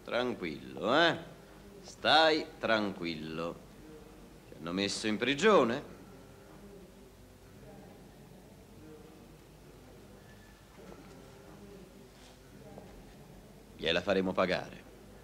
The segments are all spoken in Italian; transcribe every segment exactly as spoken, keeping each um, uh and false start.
Tranquillo, eh? Stai tranquillo. Ti hanno messo in prigione? Gliela faremo pagare.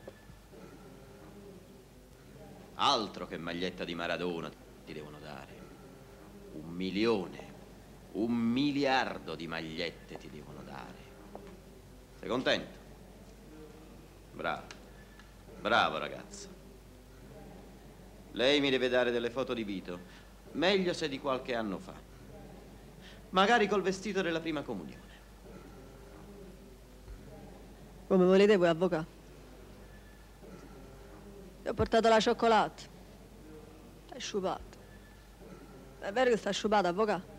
Altro che maglietta di Maradona ti devono dare. Un milione, un miliardo di magliette ti devono dare. Sei contento? Bravo, bravo ragazzo. Lei mi deve dare delle foto di Vito, meglio se di qualche anno fa. Magari col vestito della prima comunione. Come volete voi, avvocato? Ti ho portato la cioccolata. Sta sciupato. È vero che sta sciupato, avvocato?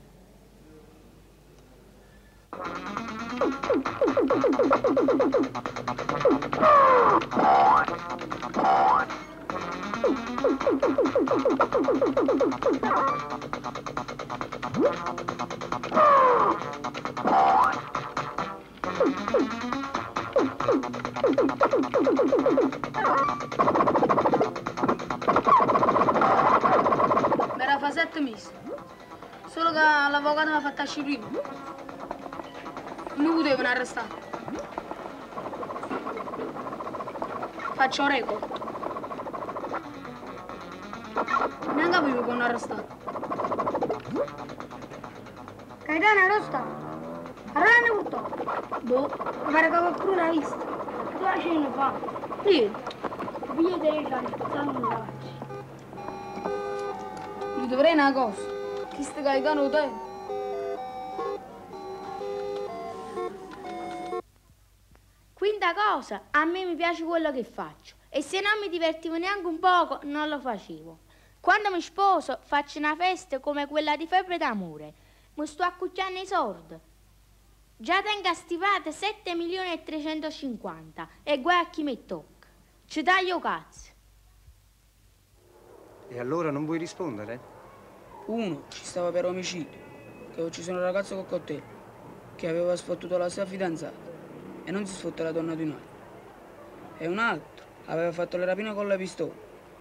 Mi era fa sette mesi. Solo che l'avvocato mi ha fatto uscire prima. Non mi potevano arrestare. Faccio record. Non capivo che non arrestato. Gaetano arresta. Allora ne portò. Boh. Mi pare che qualcuno l'ha visto. Tu la ce ne fa. Niente. Via delle cani, spezzato un faccia. Gli dovrei una cosa. Chi sta Gaetano te? Quinta cosa, a me mi piace quello che faccio. E se non mi divertivo neanche un poco, non lo facevo. Quando mi sposo, faccio una festa come quella di Febbre d'Amore. Mi sto accucciando i soldi. Già tengo stivate sette milioni e trecentocinquanta e guai a chi mi tocca. Ci taglio cazzo. E allora non vuoi rispondere? Uno ci stava per omicidio, che ho ucciso un ragazzo col coltello, che aveva sfottuto la sua fidanzata e non si sfotta la donna di un altro. E un altro aveva fatto le rapine con la pistola.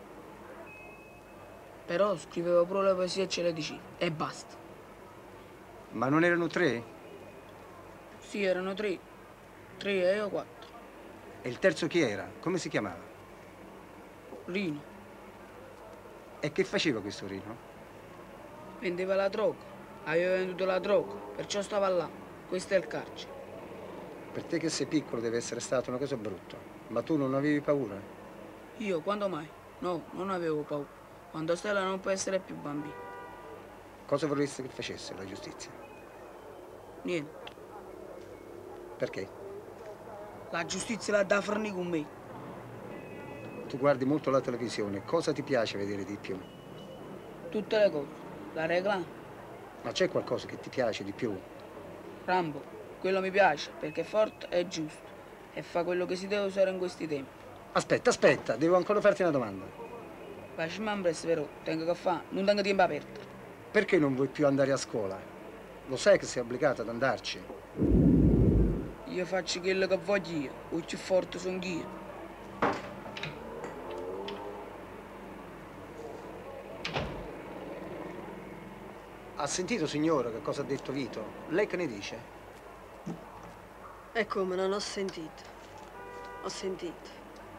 Però scriveva pure le poesie e ce le diceva, e basta. Ma non erano tre? Sì, erano tre. Tre e io quattro. E il terzo chi era? Come si chiamava? Rino. E che faceva questo Rino? Vendeva la droga. Aveva venduto la droga, perciò stava là. Questo è il carcere. Per te che sei piccolo deve essere stata una cosa brutta. Ma tu non avevi paura? Io, quando mai? No, non avevo paura. Quando Stella non può essere più bambina. Cosa vorresti che facesse la giustizia? Niente. Perché? La giustizia l'ha da fornire con me. Tu guardi molto la televisione. Cosa ti piace vedere di più? Tutte le cose. La regola? Ma c'è qualcosa che ti piace di più? Rambo. Quello mi piace perché è forte e giusto. E fa quello che si deve usare in questi tempi. Aspetta, aspetta. Devo ancora farti una domanda. Facciamo un presto, vero? Tengo che fare. Non tengo tempo aperto. Perché non vuoi più andare a scuola? Lo sai che sei obbligata ad andarci. Io faccio quello che voglio io. O più forte sono io. Ha sentito, signora, che cosa ha detto Vito? Lei che ne dice? E come, non ho sentito. Ho sentito.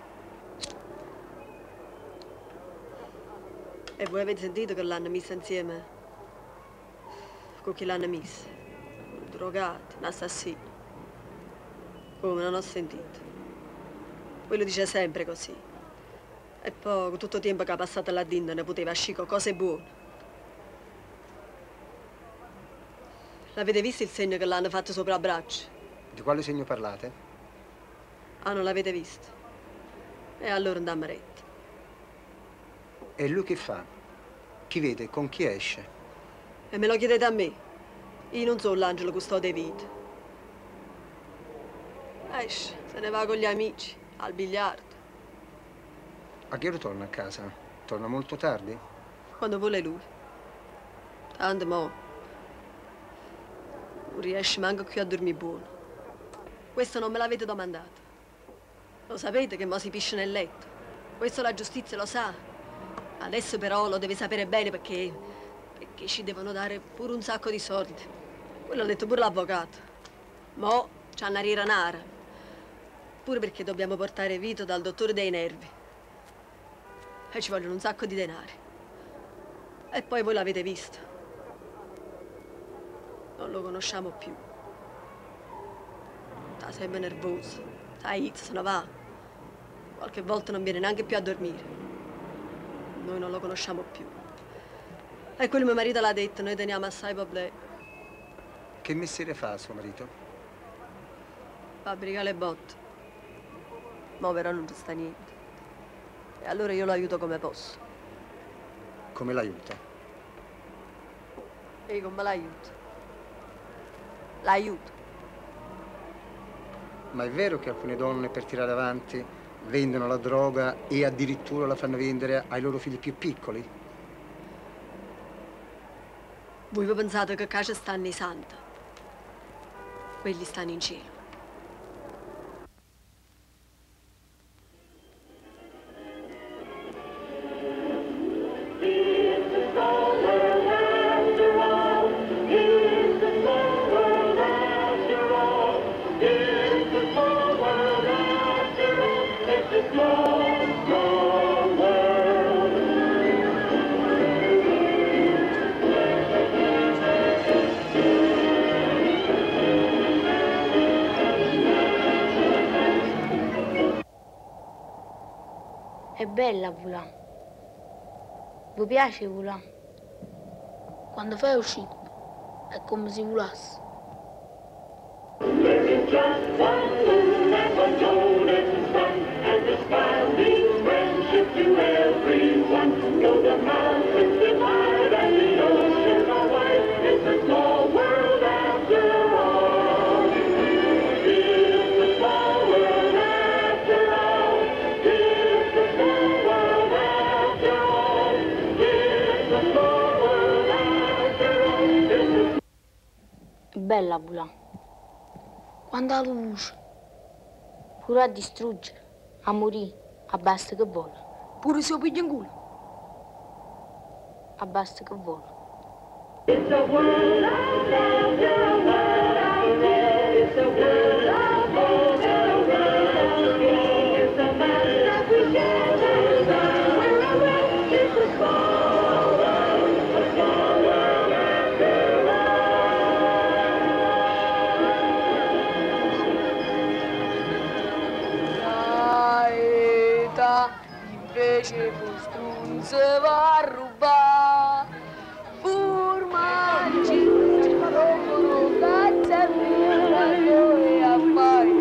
E voi avete sentito che l'hanno messa insieme? Con chi l'hanno messa? Un drogato, un assassino. Come, non ho sentito. Lui lo dice sempre così. E poi, con tutto il tempo che ha passato là dentro, ne poteva uscire cose buone. L'avete visto il segno che l'hanno fatto sopra il braccio? Di quale segno parlate? Ah, non l'avete visto? E allora andiamo retti. E lui che fa? Chi vede con chi esce? E me lo chiedete a me? Io non sono l'angelo custode vita. Esce, se ne va con gli amici, al biliardo. A che ora torna a casa? Torna molto tardi? Quando vuole lui. Tanto mo. Non riesce manco qui a dormire buono. Questo non me l'avete domandato. Lo sapete che mo si pisce nel letto? Questo la giustizia lo sa. Adesso però lo deve sapere bene perché... perché ci devono dare pure un sacco di soldi. Quello l'ha detto pure l'avvocato. Mo c'ha una rira nara. Pure perché dobbiamo portare Vito dal dottore dei nervi. E ci vogliono un sacco di denari. E poi voi l'avete visto. Non lo conosciamo più. Sta sempre nervoso. Sai, se ne va. Qualche volta non viene neanche più a dormire. Noi non lo conosciamo più. E quello mio marito l'ha detto, noi teniamo assai problemi. Che mestiere fa suo marito? Fabbrica le botte. Mo però non ci sta niente. E allora io lo aiuto come posso. Come l'aiuta? E come l'aiuto? L'aiuto. Ma è vero che alcune donne per tirare avanti vendono la droga e addirittura la fanno vendere ai loro figli più piccoli? Voi vi pensate che a casa stanno i santi? Quelli stanno in cielo. È bella Vulà. Vi piace Vulà? Quando fai uscito, è come se volasse. There is just one moon and one golden sun, and the smile means friendship to everyone. Though the mountains divide and the oceans are wide, it's a small world after all. It's a small world after all. It's a small world after all. It's a small world after all. It's a... È bella Vulà. Quando ha luce, Pure a distruggere, a morire, a basta che vola. pure se lo piglia in culo. A basta che vola. It's a world out after a world out there. It's a world out over a world out there. It's a man that we share somewhere away. It's a small world, a small world after all. Gaeta invece fu strunze va a rubare. Pur mangi, come cazzo mia, dove a fare?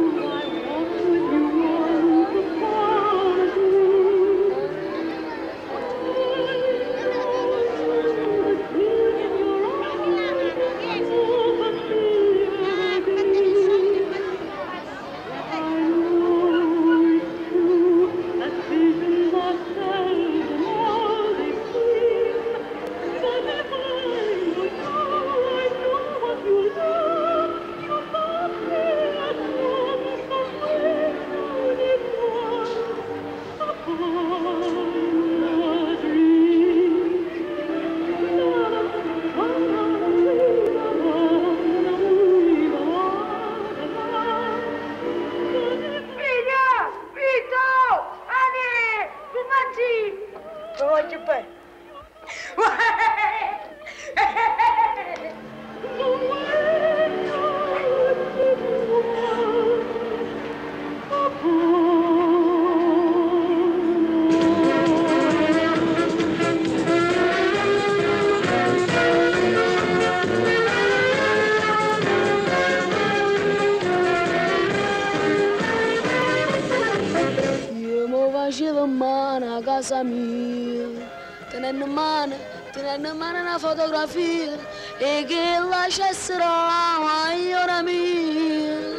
Facevo in mano a casa mia, tenendo in mano, tenendo in mano una fotografia e che lasciassero la magliona mia.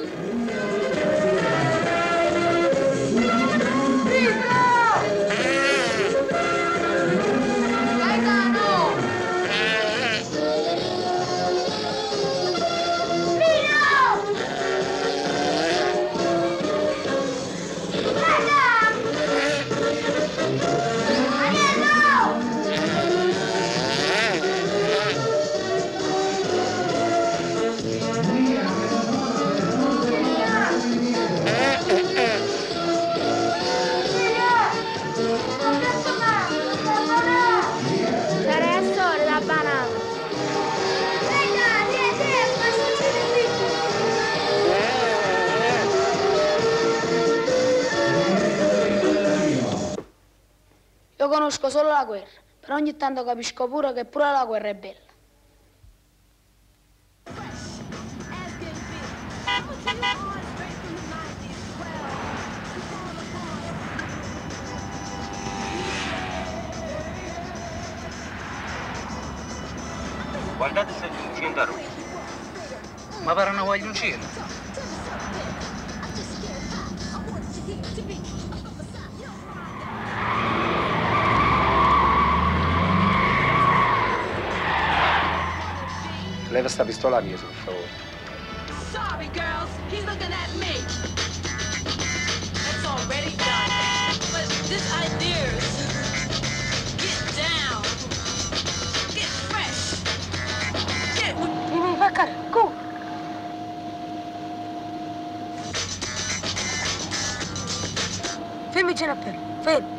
Vito! conosco solo la guerra, però ogni tanto capisco pure che pure la guerra è bella. Guardate se c'è un cielo rosso. Ma pare una voglia un cielo. Leva sta pistola mia, per favore. Sorry, girls, he's looking at me. It's already done. But this idea's get down, get fresh, get. Vieni, Vaccaro, go! Fermi vicino a te, fermi.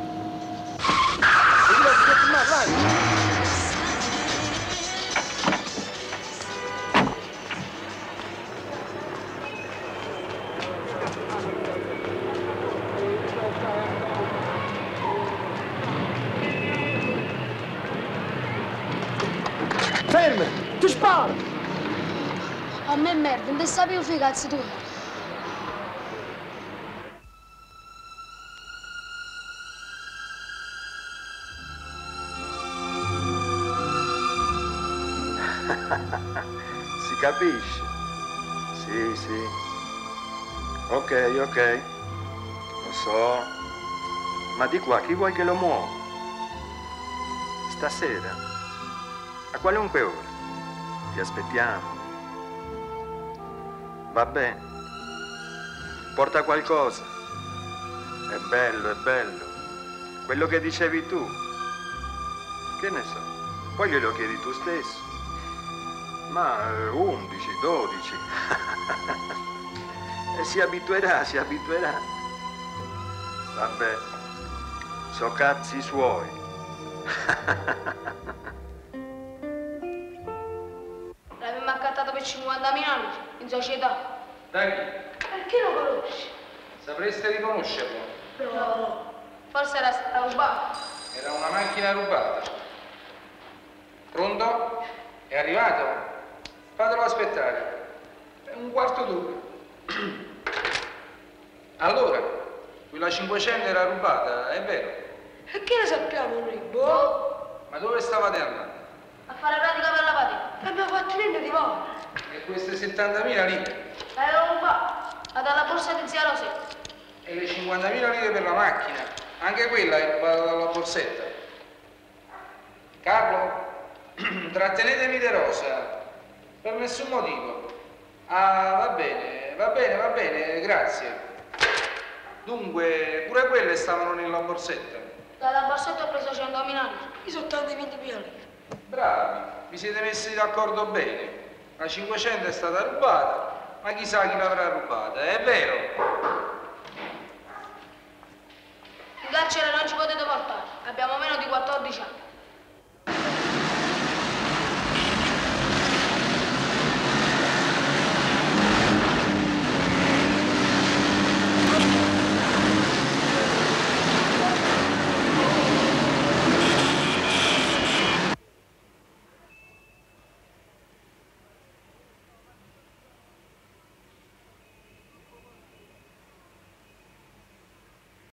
Fermi! Ti sparo! A me merda, non ti sapevo fai cazzo tu. Si capisce? Sì, sì. Ok, ok. Lo so. Ma di qua chi vuoi che lo muova? Stasera? A qualunque ora. Ti aspettiamo. Va bene. Porta qualcosa. È bello, è bello. Quello che dicevi tu. Che ne so. Poi glielo chiedi tu stesso. Ma eh, undici, dodici. E si abituerà, si abituerà. Vabbè. So cazzi suoi. L'abbiamo accattato per cinquantamila anni in società. Da chi? Perché lo conosci? Sapreste riconoscerlo? No. Forse era stata rubata. Era una macchina rubata. Pronto? È arrivato? Fatelo aspettare. È un quarto d'ora. Allora, quella cinquecento era rubata, è vero? E che ne sappiamo noi? Boh. Ma dove stavate andando? A fare pratica per la patente. Abbiamo fatto niente di male. E queste settantamila lire? L'avevo rubata. La dalla borsa di zia Rosetta. E le cinquantamila lire per la macchina? Anche quella è rubata dalla borsetta. Carlo? Trattenetemi De Rosa. Per nessun motivo. Ah, va bene, va bene, va bene, grazie. Dunque, pure quelle stavano nella borsetta. Dalla borsetta ho preso centomila lire. Io sono tanti ventimila lire. Bravi, vi siete messi d'accordo bene. La cinquecento è stata rubata, ma chissà chi l'avrà rubata, è vero? In carcere non ci potete portare. Abbiamo meno di quattordici anni.